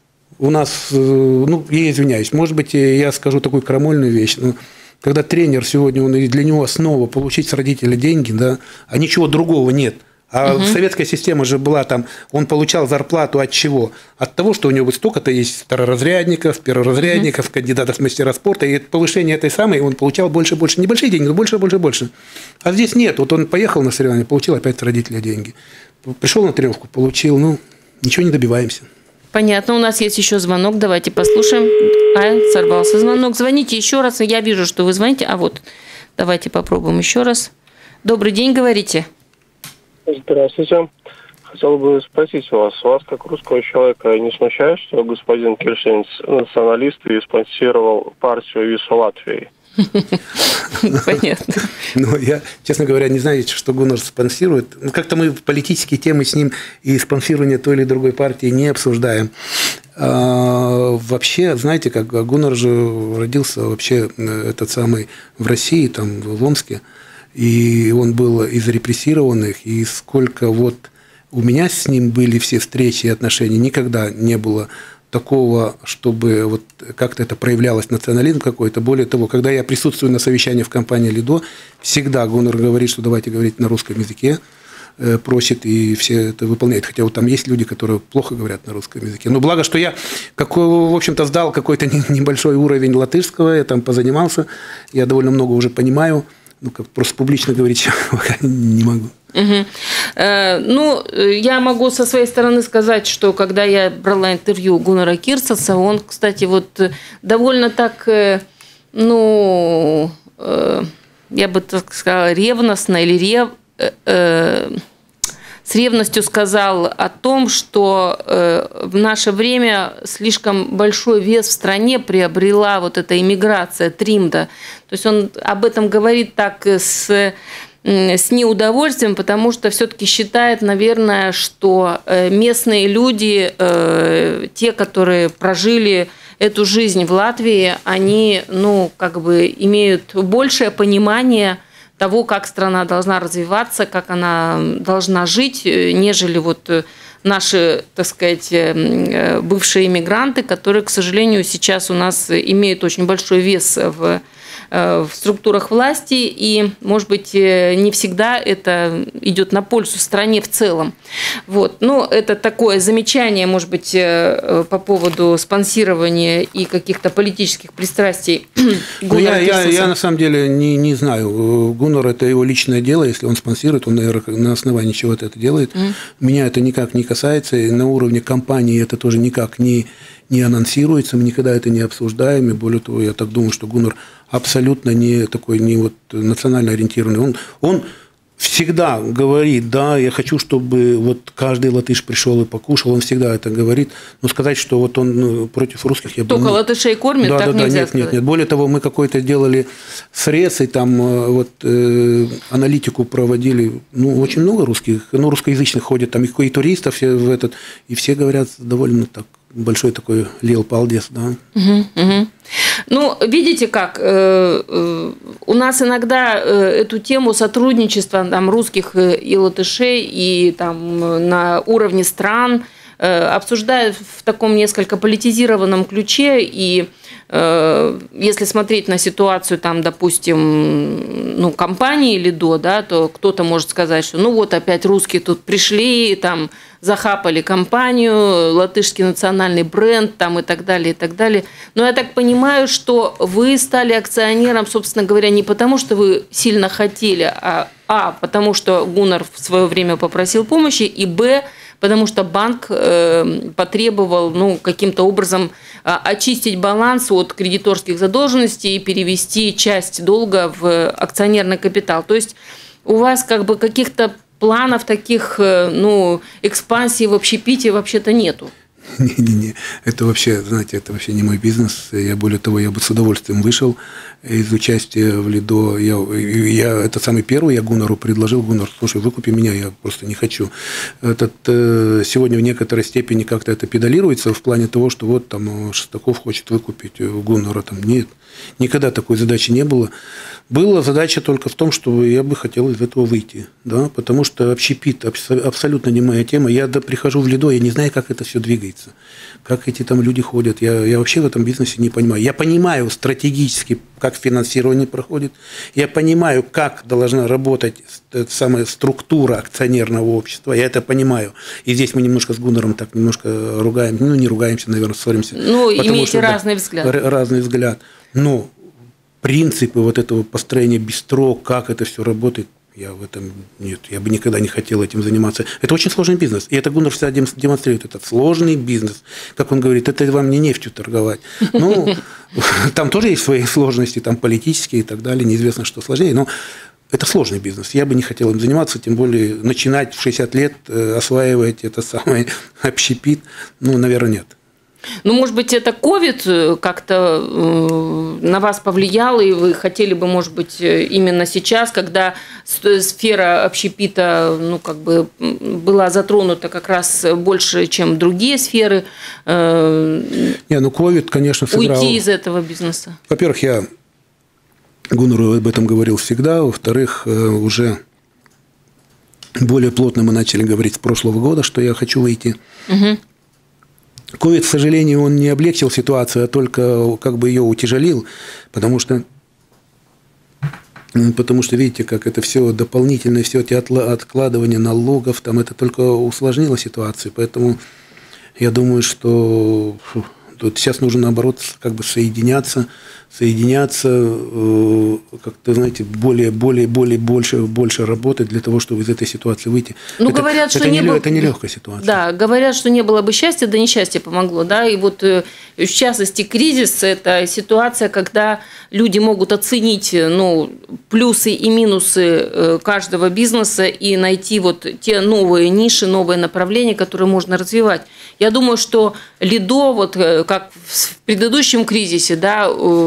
у нас, ну, я извиняюсь, может быть, я скажу такую крамольную вещь, но когда тренер сегодня, он, для него основа получить с родителей деньги, да, а ничего другого нет. А угу. советская система же была там, он получал зарплату от чего? От того, что у него столько-то есть второразрядников, перворазрядников, угу. кандидатов в мастера спорта, и повышение этой самой он получал больше и больше. Небольшие деньги, но больше, больше, больше. А здесь нет. Вот он поехал на соревнования, получил опять с родителей деньги. Пришел на тренировку, получил, ну, ничего не добиваемся. Понятно, у нас есть еще звонок, давайте послушаем. А, сорвался звонок. Звоните еще раз, я вижу, что вы звоните. А вот, давайте попробуем еще раз. Добрый день, говорите. Здравствуйте. Хотел бы спросить вас, вас как русского человека не смущает, что господин Кельшинец националист и спонсировал партию ВИСУ Латвии? Понятно. Но я, честно говоря, не знаю, что Гуннар спонсирует. Ну, как-то мы политические темы с ним и спонсирование той или другой партии не обсуждаем. А, вообще, знаете, как Гуннар же родился вообще этот самый в России, там, в Омске, и он был из репрессированных, и сколько вот у меня с ним были все встречи и отношения, никогда не было такого, чтобы вот как-то это проявлялось, национализм какой-то. Более того, когда я присутствую на совещании в компании «Лидо», всегда Гуннар говорит, что давайте говорить на русском языке, просит, и все это выполняют. Хотя вот там есть люди, которые плохо говорят на русском языке. Но благо, что я, как, в общем-то, сдал какой-то небольшой уровень латышского, я там позанимался, я довольно много уже понимаю, ну, как просто публично говорить пока не могу. Угу. Э, ну, я могу со своей стороны сказать, что когда я брала интервью Гуннара Кирцеса, он, кстати, вот довольно так, э, ну, э, я бы так сказала, ревностно или рев, э, э, с ревностью сказал о том, что в наше время слишком большой вес в стране приобрела вот эта иммиграция, Тримда. То есть он об этом говорит так с... с неудовольствием, потому что все-таки считает, наверное, что местные люди, те, которые прожили эту жизнь в Латвии, они, ну, как бы имеют большее понимание того, как страна должна развиваться, как она должна жить, нежели вот наши, так сказать, бывшие иммигранты, которые, к сожалению, сейчас у нас имеют очень большой вес в в структурах власти, и, может быть, не всегда это идет на пользу стране в целом. Вот. Но это такое замечание, может быть, по поводу спонсирования и каких-то политических пристрастий Гуннара я, я, я на самом деле не, не знаю. Гуннар – это его личное дело, если он спонсирует, он, наверное, на основании чего-то это делает. Mm. Меня это никак не касается, и на уровне компании это тоже никак не, не анонсируется, мы никогда это не обсуждаем, и более того, я так думаю, что Гуннар абсолютно не такой, не вот национально ориентированный. Он, он всегда говорит, да, я хочу, чтобы вот каждый латыш пришел и покушал, он всегда это говорит, но сказать, что вот он против русских... Я Только бы, латышей кормят, да, так да, нельзя нет, сказать. Нет, нет. Более того, мы какой-то делали срез, и там вот э, аналитику проводили, ну, очень много русских, ну, русскоязычных ходят, там и туристов все в этот, и все говорят довольно так, большой такой лил палдес, да. Угу, угу. Ну, видите как, э, э, у нас иногда э, эту тему сотрудничества там, русских и латышей и там, на уровне стран э, обсуждают в таком несколько политизированном ключе, и э, если смотреть на ситуацию, там, допустим, ну, компании Лидо, да, то кто-то может сказать, что ну вот опять русские тут пришли, там, захапали компанию, латышский национальный бренд там, и так далее, и так далее. Но я так понимаю, что вы стали акционером, собственно говоря, не потому, что вы сильно хотели, а, а потому что Гуннар в свое время попросил помощи, и б, потому что банк э, потребовал ну, каким-то образом э, очистить баланс от кредиторских задолженностей и перевести часть долга в акционерный капитал. То есть у вас как бы каких-то планов таких, ну, экспансий в общепите вообще-то нету. Не-не-не, это вообще, знаете, это вообще не мой бизнес. Я, более того, я бы с удовольствием вышел из участия в Лидо. Я, я, это самый первый, я Гуннару предложил, Гуннар, слушай, выкупи меня, я просто не хочу. Этот, сегодня в некоторой степени как-то это педалируется в плане того, что вот там Шестаков хочет выкупить Гуннара. Там нет, никогда такой задачи не было. Была задача только в том, что я бы хотел из этого выйти, да, потому что общепит абсолютно не моя тема. Я прихожу в Лидо, я не знаю, как это все двигается, как эти там люди ходят. Я, я вообще в этом бизнесе не понимаю. Я понимаю стратегически, как финансирование проходит. Я понимаю, как должна работать самая структура акционерного общества. Я это понимаю. И здесь мы немножко с Гуннаром так немножко ругаемся. Ну, не ругаемся, наверное, ссоримся. Ну, имеете что, разный да, взгляд. Разный взгляд. Но принципы вот этого построения бистро, как это все работает, я в этом нет, я бы никогда не хотел этим заниматься. Это очень сложный бизнес. И это Гуннар всегда демонстрирует. Это сложный бизнес. Как он говорит, это вам не нефтью торговать. Ну, там тоже есть свои сложности, там политические и так далее. Неизвестно, что сложнее. Но это сложный бизнес. Я бы не хотел им заниматься, тем более начинать в шестьдесят лет осваивать это самое общепит. Ну, наверное, нет. Ну, может быть, это ковид как-то на вас повлиял, и вы хотели бы, может быть, именно сейчас, когда сфера общепита, ну, как бы была затронута как раз больше, чем другие сферы. Не, ну, ковид, конечно, сыграл. Уйти из этого бизнеса. Во-первых, я Гуннару об этом говорил всегда. Во-вторых, уже более плотно мы начали говорить с прошлого года, что я хочу выйти. Угу. Ковид, к сожалению, он не облегчил ситуацию, а только как бы ее утяжелил, потому что, потому что видите, как это все дополнительное, все эти откладывания налогов, там это только усложнило ситуацию. Поэтому я думаю, что вот сейчас нужно, наоборот, как бы соединяться, соединяться, э, как-то, знаете, более, более, более, больше, больше работать для того, чтобы из этой ситуации выйти. Ну, это, говорят, это, что не, не было... это не легкая ситуация. Да, говорят, что не было бы счастья, да несчастье помогло, да, и вот в частности кризис – это ситуация, когда люди могут оценить, ну, плюсы и минусы каждого бизнеса и найти вот те новые ниши, новые направления, которые можно развивать. Я думаю, что Лидо, вот как в предыдущем кризисе, да,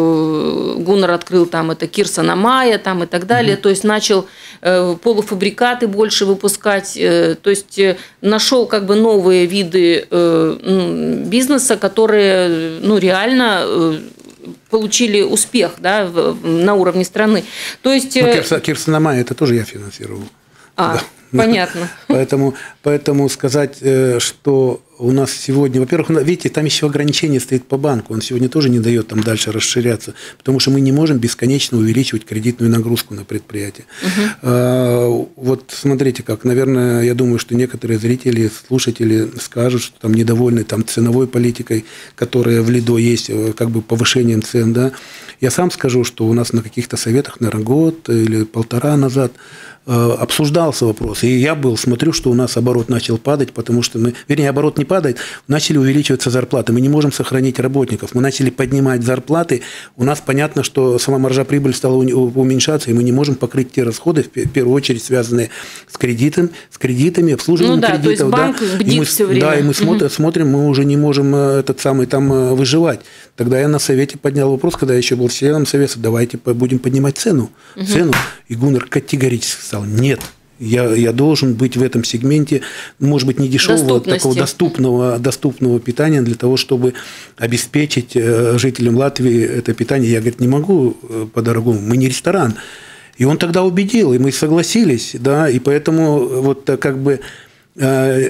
Гуннар открыл там это Кирсона Майя там и так далее, mm-hmm. то есть начал полуфабрикаты больше выпускать, то есть нашел как бы новые виды бизнеса, которые, ну, реально получили успех, да, на уровне страны. То есть... Ну, Кирсона Майя это тоже я финансировал. А, да. Понятно. Поэтому, поэтому сказать, что у нас сегодня, во-первых, видите, там еще ограничение стоит по банку, он сегодня тоже не дает там дальше расширяться, потому что мы не можем бесконечно увеличивать кредитную нагрузку на предприятие. Угу. А, вот смотрите как, наверное, я думаю, что некоторые зрители, слушатели скажут, что там недовольны там ценовой политикой, которая в Лидо есть, как бы повышением цен, да. Я сам скажу, что у нас на каких-то советах, наверное, год или полтора назад обсуждался вопрос, и я был, смотрю, что у нас оборот начал падать, потому что мы, вернее, оборот не падает, начали увеличиваться зарплаты, мы не можем сохранить работников, мы начали поднимать зарплаты, у нас понятно, что сама маржа прибыли стала уменьшаться, и мы не можем покрыть те расходы, в первую очередь связанные с кредитом, с кредитами, обслуживанием ну, да, кредитов. То есть банк да, бдит и мы, все время. Да, и мы смотрим, угу. смотрим, мы уже не можем этот самый там выживать. Тогда я на совете поднял вопрос, когда я еще был членом совета, давайте будем поднимать цену, угу. цену, и Гуннар категорически сказал, нет. Я, я должен быть в этом сегменте, может быть, не дешевого, такого доступного, доступного питания для того, чтобы обеспечить жителям Латвии это питание. Я, говорит, не могу по-дорогому, мы не ресторан. И он тогда убедил, и мы согласились, да, и поэтому вот как бы э,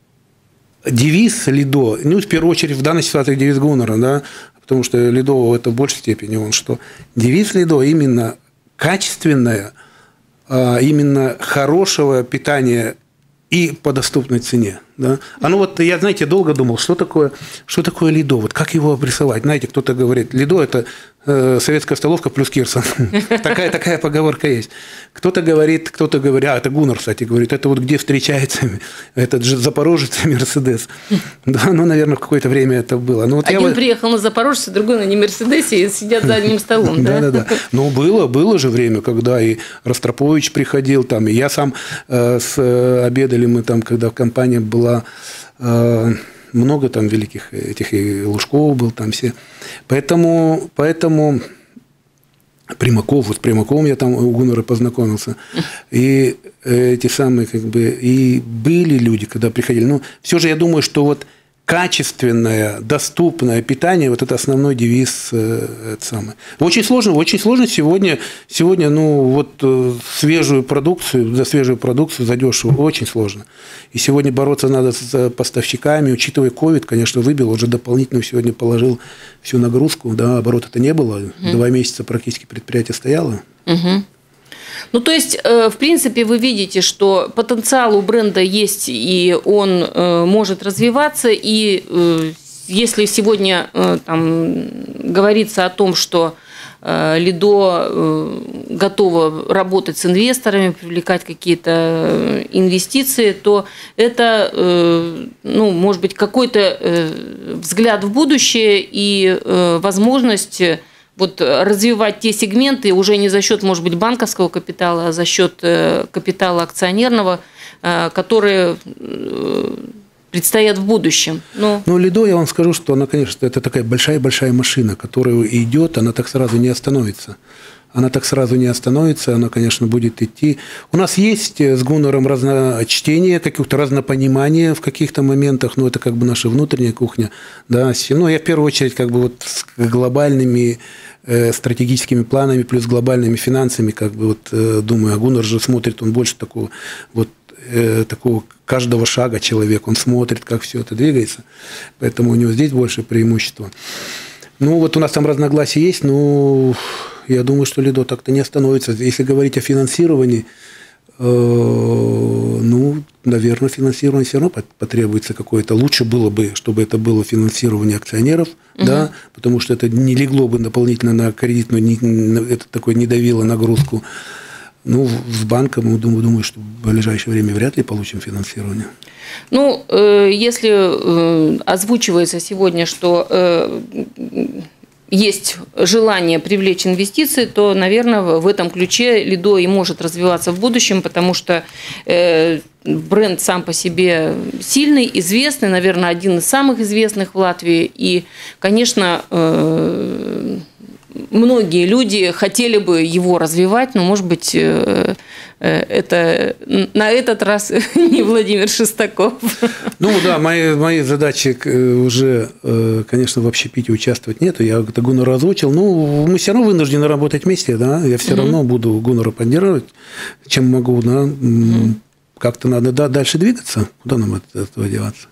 девиз Лидо, ну, в первую очередь, в данной ситуации девиз Гуннара, да, потому что Лидо это в большей степени он, что девиз Лидо именно качественное, именно хорошего питания и по доступной цене. Да? А ну вот я, знаете, долго думал, что такое, что такое Лидо, вот как его обрисовать. Знаете, кто-то говорит, Лидо – это э, советская столовка плюс Кирсон. такая, такая поговорка есть. Кто-то говорит, кто-то говорит, а это Гуннар, кстати, говорит, это вот где встречается этот же Запорожец и Мерседес. да, ну, наверное, в какое-то время это было. Но вот Один я... приехал на Запорожце, другой на Мерседесе и сидят за одним столом. да, да, да. Ну, было, было же время, когда и Ростропович приходил, там, и я сам э, с, э, обедали мы там, когда компания была много там великих этих, и Лужков был там все. Поэтому, поэтому Примаков, вот с Примаковым я там у Гуннара познакомился. И эти самые, как бы, и были люди, когда приходили. Но все же я думаю, что вот качественное, доступное питание, вот это основной девиз. Это самое. Очень сложно, очень сложно сегодня, сегодня, ну, вот свежую продукцию, за свежую продукцию задешево, очень сложно. И сегодня бороться надо с поставщиками, учитывая ковид, конечно, выбил, уже дополнительно сегодня положил всю нагрузку, да, оборота-то не было, mm. два месяца практически предприятие стояло. Mm-hmm. Ну, то есть, в принципе, вы видите, что потенциал у бренда есть, и он может развиваться, и если сегодня там говорится о том, что Лидо готова работать с инвесторами, привлекать какие-то инвестиции, то это, ну, может быть, какой-то взгляд в будущее и возможность вот развивать те сегменты уже не за счет, может быть, банковского капитала, а за счет капитала акционерного, которые предстоят в будущем. Но... Ну, Лидо, я вам скажу, что она, конечно, это такая большая-большая машина, которая идет, она так сразу не остановится. Она так сразу не остановится, она, конечно, будет идти. У нас есть с Гуннаром разночтение, какое-то разнопонимание в каких-то моментах, но это как бы наша внутренняя кухня. Да. Но я в первую очередь как бы вот с глобальными э, стратегическими планами плюс глобальными финансами, как бы вот э, думаю, а Гуннар же смотрит, он больше такого вот э, такого каждого шага человека, он смотрит, как все это двигается, поэтому у него здесь больше преимущества. Ну, вот у нас там разногласия есть, но я думаю, что Лидо так-то не остановится. Если говорить о финансировании, ну, наверное, финансирование все равно потребуется какое-то. Лучше было бы, чтобы это было финансирование акционеров, угу. да, потому что это не легло бы дополнительно на кредитную, не, это такое не давило нагрузку. Ну, с банком, думаю, думаю, что в ближайшее время вряд ли получим финансирование. Ну, если озвучивается сегодня, что есть желание привлечь инвестиции, то, наверное, в этом ключе Лидо и может развиваться в будущем, потому что бренд сам по себе сильный, известный, наверное, один из самых известных в Латвии. И, конечно, многие люди хотели бы его развивать, но, может быть, это на этот раз не Владимир Шестаков. Ну да, мои, мои задачи уже, конечно, в общепите участвовать нету. Я это Гуннеру озвучил. Ну, мы все равно вынуждены работать вместе, да. Я все mm-hmm. равно буду Гуннера поддерживать, чем могу, да. Mm-hmm. Как-то надо да, дальше двигаться. Куда нам от этого деваться?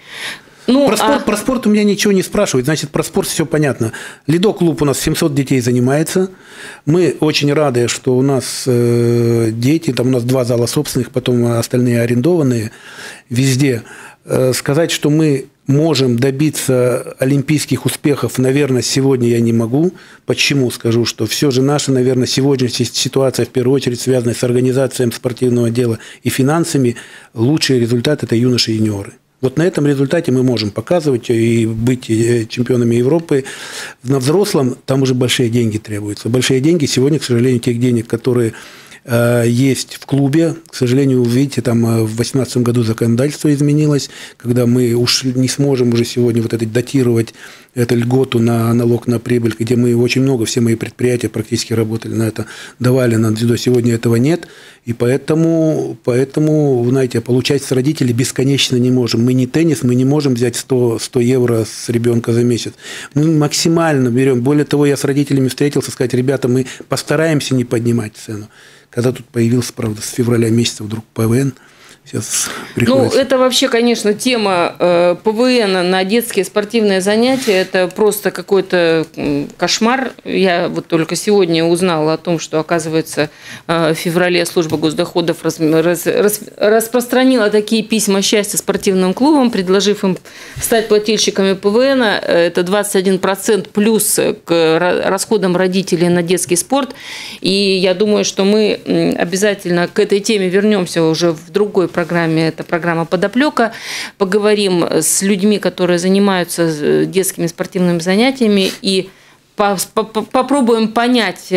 Ну, про, спорт, а... про спорт у меня ничего не спрашивают, значит, про спорт все понятно. Лидо-клуб у нас семьсот детей занимается. Мы очень рады, что у нас э, дети, там у нас два зала собственных, потом остальные арендованные везде. Э, сказать, что мы можем добиться олимпийских успехов, наверное, сегодня я не могу. Почему? Скажу, что все же наша, наверное, сегодняшняя ситуация, в первую очередь, связанная с организацией спортивного дела и финансами, лучший результат – это юноши и юниоры. Вот на этом результате мы можем показывать и быть чемпионами Европы. На взрослом там уже большие деньги требуются. Большие деньги сегодня, к сожалению, тех денег, которые э, есть в клубе, к сожалению, вы видите, там в две тысячи восемнадцатом году законодательство изменилось, когда мы уж не сможем уже сегодня вот это датировать эту льготу на налог на прибыль, где мы очень много, все мои предприятия практически работали на это, давали на дзюдо. Сегодня этого нет, и поэтому, поэтому, знаете, получать с родителей бесконечно не можем. Мы не теннис, мы не можем взять сто, сто евро с ребенка за месяц. Мы максимально берем. Более того, я с родителями встретился, сказать, ребята, мы постараемся не поднимать цену. Когда тут появился, правда, с февраля месяца вдруг ПВН, сейчас приходится. Ну, это вообще, конечно, тема э, ПВН на детские спортивные занятия. Это просто какой-то кошмар. Я вот только сегодня узнала о том, что, оказывается, э, в феврале служба госдоходов раз, раз, раз, распространила такие письма счастья спортивным клубам, предложив им стать плательщиками ПВН. Это двадцать один процент плюс к расходам родителей на детский спорт. И я думаю, что мы обязательно к этой теме вернемся уже в другой программе. Это программа «Подоплека». Поговорим с людьми, которые занимаются детскими спортивными занятиями, и попробуем понять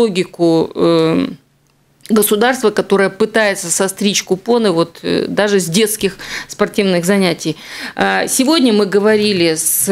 логику государства, которое пытается состричь купоны вот даже с детских спортивных занятий. Сегодня мы говорили с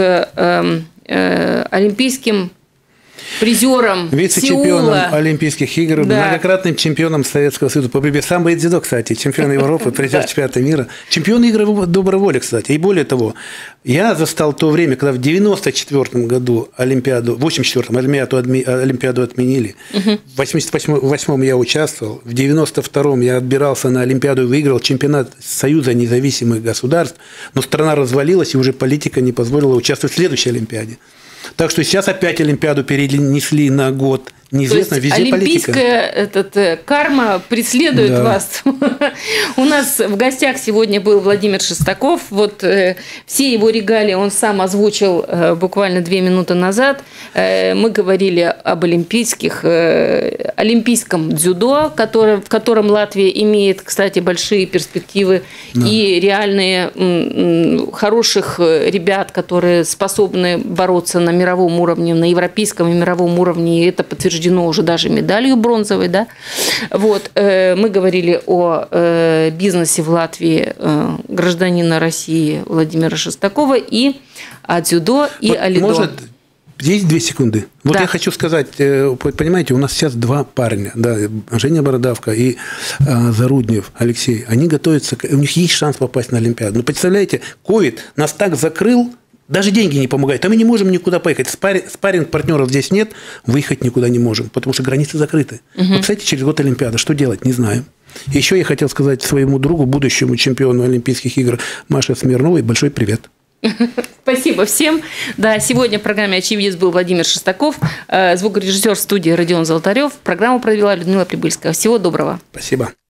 олимпийским призером вице-чемпионом Олимпийских игр, да. многократным чемпионом Советского Союза по борьбе. Самбо и дзюдо, кстати, чемпион Европы, призер чемпионата мира, чемпион игр доброй воли, кстати. И более того, я застал то время, когда в девяносто четвёртом году Олимпиаду, в восемьдесят четвёртом Олимпиаду, Олимпиаду отменили, в восемьдесят восьмом я участвовал, в девяносто втором я отбирался на Олимпиаду и выиграл чемпионат Союза независимых государств, но страна развалилась, и уже политика не позволила участвовать в следующей Олимпиаде. Так что сейчас опять Олимпиаду перенесли на год. Неизвестно, везде политика. Олимпийская этот, карма преследует да. вас. У нас в гостях сегодня был Владимир Шестаков. Вот э, все его регалии он сам озвучил э, буквально две минуты назад. Э, мы говорили об олимпийских, э, олимпийском дзюдо, который, в котором Латвия имеет, кстати, большие перспективы да. и реальные м, хороших ребят, которые способны бороться на мировом уровне, на европейском и мировом уровне. И это подтверждено уже даже медалью бронзовой, да. Вот мы говорили о бизнесе в Латвии гражданина России Владимира Шестакова и о дзюдо и вот о лидо. Может, есть две секунды. Вот да. я хочу сказать, понимаете, у нас сейчас два парня, да, Женя Бородавка и Заруднев Алексей. Они готовятся, у них есть шанс попасть на Олимпиаду. Но представляете, ковид нас так закрыл. Даже деньги не помогают, а мы не можем никуда поехать. Спарринг-партнеров здесь нет, выехать никуда не можем, потому что границы закрыты. Угу. Вот, кстати, через год Олимпиада. Что делать, не знаю. Еще я хотел сказать своему другу, будущему чемпиону Олимпийских игр Маше Смирновой большой привет. Спасибо всем. Да, сегодня в программе «Очевидец» был Владимир Шестаков, звукорежиссер студии Родион Золотарев. Программу провела Людмила Прибыльская. Всего доброго. Спасибо.